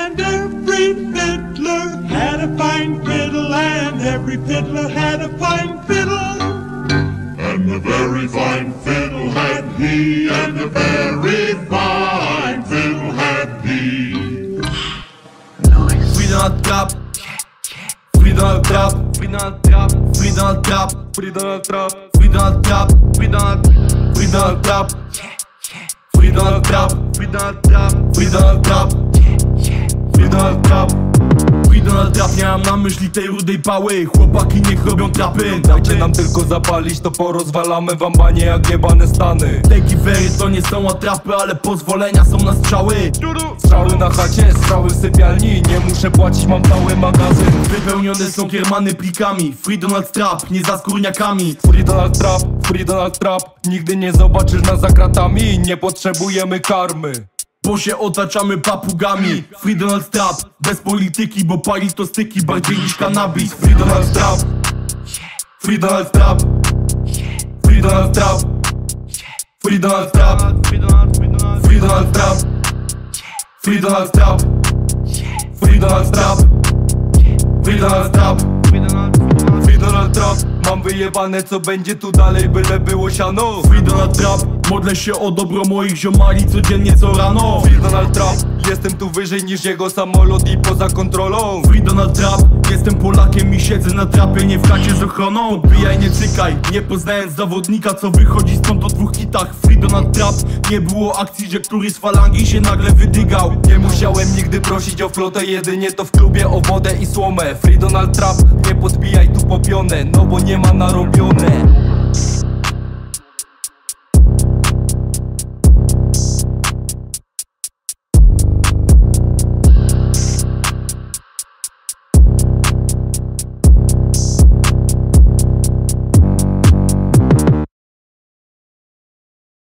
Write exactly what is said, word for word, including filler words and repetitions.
And every fiddler had a fine fiddle, and every fiddler had a fine fiddle. And a very fine fiddle had he, and a very fine fiddle had he. Freedom trap, freedom trap, freedom trap, freedom trap, freedom trap, freedom trap, freedom, freedom trap, freedom trap, freedom trap, freedom trap, freedom trap. Freedom trap, nie mam na myśli tej rudej pały. Chłopaki niech robią trapy. Dajcie nam tylko zapalić, to porozwalamy wam banie jak jebane Stany. Te giwery to nie są atrapy, ale pozwolenia są na strzały. Strzały na chacie, strzały w sypialni. Nie muszę płacić, mam cały magazyn. Wypełnione są kiermany plikami. Free Donald Trap, nie za skórniakami. Free Donald Trap, Free Donald Trap. Nigdy nie zobaczysz nas za kratami. Nie potrzebujemy karmy, bo się otaczamy papugami. Free Donald Trap, bez polityki, bo pali to styki bardziej niż cannabis. Free Donald Trap, Free Donald Trap, Free Donald Trap, Free Donald Trap, Free Donald Trap, Free Donald Trap, Free Donald Trap, Free Donald Trap, Free Donald Trap. Mam wyjebane co będzie tu dalej, byle było siano. Free Donald Trap, modlę się o dobro moich ziomali codziennie co rano. Free Donald Trap, jestem tu wyżej niż jego samolot i poza kontrolą. Free Donald Trap, jestem Polakiem i siedzę na trapie, nie w chacie z ochroną. Odbijaj, nie cykaj, nie poznając zawodnika, co wychodzi stąd o dwóch hitach. Free Donald Trap, nie było akcji, że któryś z falangi się nagle wydygał. Nie musiałem nigdy prosić o flotę, jedynie to w klubie o wodę i słomę. Free Donald Trap, nie podbijaj tu popionę, no bo nie ma narobione.